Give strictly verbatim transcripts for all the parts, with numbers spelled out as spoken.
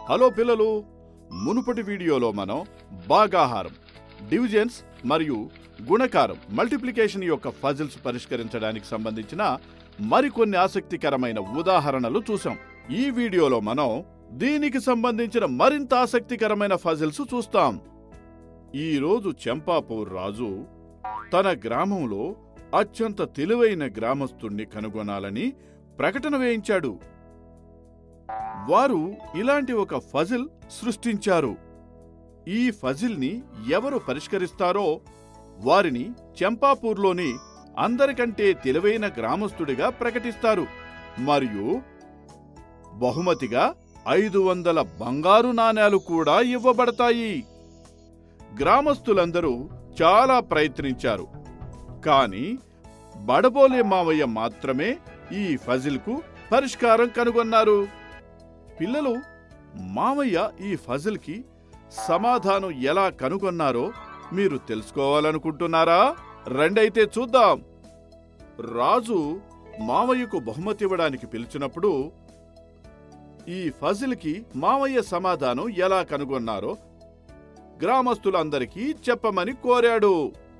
Hello పిల్లలు, మునుపటి వీడియోలో మనం భాగాహారం, డివిజన్స్ మరియు గుణకారం మల్టిప్లికేషన్ యొక్క పజిల్స్ పరిష్కరించడానికి సంబంధించిన మరికొన్ని ఆసక్తికరమైన ఉదాహరణలు చూసాం. ఈ వీడియోలో మనం దీనికి సంబంధించిన మరింత ఆసక్తికరమైన పజిల్స్ చూస్తాం. ఈ రోజు చంపాపూర్ రాజు తన గ్రామంలో అత్యంత తెలివైన గ్రామస్తుణ్ణి కనుగొనాలని ప్రకటన వేయించాడు. వారు ఇలాంటి ఒక పజిల్ సృష్టించారు. ఈ పజిల్ని ఎవరు పరిష్కరిస్తారో వారిని చంపాపూర్లోని అందరికంటే తెలివైన గ్రామస్తుడిగా ప్రకటిస్తారు మరియు బహుమతిగా ఐదు వందల బంగారు నాణేలు కూడా ఇవ్వబడతాయి. గ్రామస్తులందరూ చాలా ప్రయత్నించారు, కానీ బడబోలే మావయ్య మాత్రమే ఈ పజిల్కు పరిష్కారం కనుగొన్నారు. పిల్లలు, మావయ్య ఈ పజిల్కి సమాధానం ఎలా కనుగొన్నారో మీరు తెలుసుకోవాలనుకుంటున్నారా? రెండైతే చూద్దాం. రాజు మావయ్యకు బహుమతి ఇవ్వడానికి పిలిచినప్పుడు ఈ పజిల్కి మావయ్య సమాధానం ఎలా కనుగొన్నారో గ్రామస్తులందరికీ చెప్పమని కోరాడు.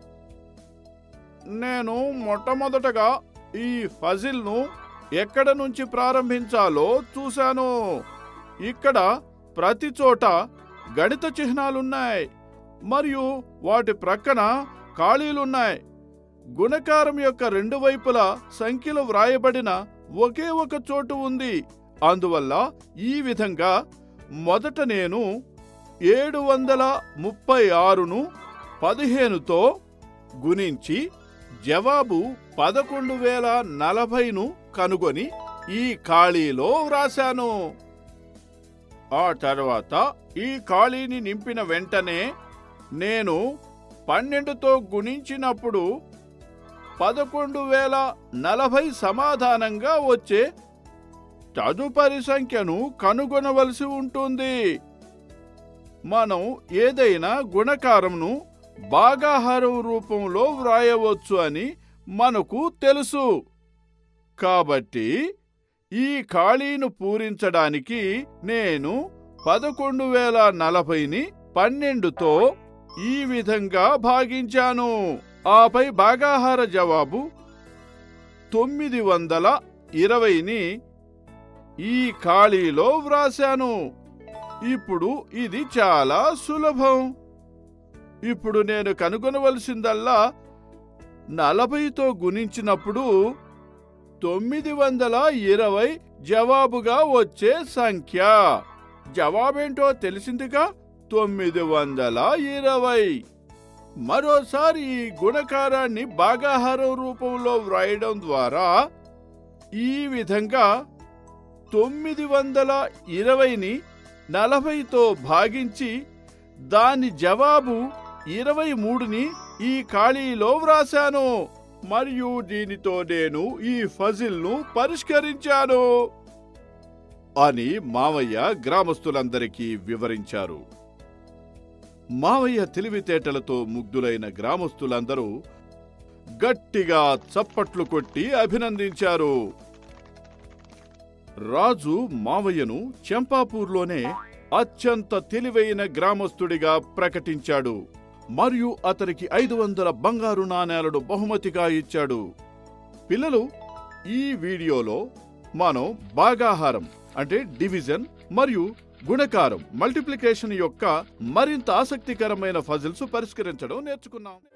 నేను మొట్టమొదటగా ఈ పజిల్ను ఎక్కడ నుంచి ప్రారంభించాలో చూశాను. ఇక్కడ ప్రతి చోట గణిత చిహ్నాలున్నాయి మరియు వాటి ప్రక్కన ఖాళీలున్నాయి. గుణకారం యొక్క రెండు వైపులా సంఖ్యలు వ్రాయబడిన ఒకే ఒక చోటు ఉంది. అందువల్ల ఈ విధంగా మొదట నేను ఏడు వందల ముప్పై ఆరును పదిహేనుతో గుణించి జవాబు పదకొండు వేల నలభైను కనుగొని ఈ ఖాళీలో వ్రాశాను. ఆ తర్వాత ఈ ఖాళీని నింపిన వెంటనే నేను పన్నెండుతో గుణించినప్పుడు పదకొండు వేల నలభై సమాధానంగా వచ్చే తదుపరి సంఖ్యను కనుగొనవలసి ఉంటుంది. మనం ఏదైనా గుణకారంను భాగాహారం రూపంలో వ్రాయవచ్చు అని మనకు తెలుసు. కాబట్టి ఈ ఖాళీను పూరించడానికి నేను పదకొండు వేల నలభైని పన్నెండుతో ఈ విధంగా భాగించాను. ఆపై భాగాహార జవాబు తొమ్మిది వందల ఇరవైని ఈ ఖాళీలో వ్రాశాను. ఇప్పుడు ఇది చాలా సులభం. ఇప్పుడు నేను కనుగొనవలసిందల్లా నలభైతో గుణించినప్పుడు తొమ్మిది వందల ఇరవై జవాబుగా వచ్చే సంఖ్య. జవాబేంటో తెలిసిందిగా, తొమ్మిది వందల ఇరవై. మరోసారి ఈ గుణకారాన్ని భాగాహారం రూపంలో వ్రాయడం ద్వారా ఈ విధంగా తొమ్మిది వందల ఇరవైని నలభైతో భాగించి దాని జవాబు ఇరవై మూడుని ఈ ఖాళీలో వ్రాశాను మరియు దీనితో నేను ఈ పజిల్ను పరిష్కరించాను అని మావయ్య గ్రామస్తులందరికీ వివరించారు. మావయ్య తెలివితేటలతో ముగ్ధులైన గ్రామస్తులందరూ గట్టిగా చప్పట్లు కొట్టి అభినందించారు. రాజు మావయ్యను చంపాపూర్లోనే అత్యంత తెలివైన గ్రామస్తుడిగా ప్రకటించాడు మరియు అతనికి ఐదు వందల బంగారు నాణేలను బహుమతిగా ఇచ్చాడు. పిల్లలు, ఈ వీడియోలో మనం భాగాహారం అంటే డివిజన్ మరియు గుణకారం మల్టిప్లికేషన్ యొక్క మరింత ఆసక్తికరమైన పజిల్స్ పరిష్కరించడం నేర్చుకున్నాం.